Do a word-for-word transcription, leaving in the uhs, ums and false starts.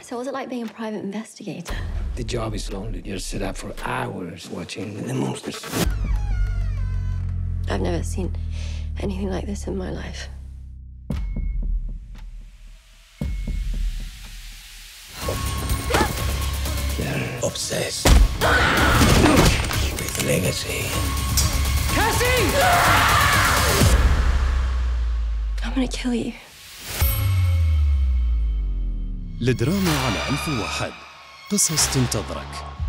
So what's it like being a private investigator? The job is lonely. You're set up for hours watching the monsters. I've never seen anything like this in my life. They're obsessed with legacy. Cassie! I'm gonna kill you. لدراما على ألف وواحد، قصص تنتظرك.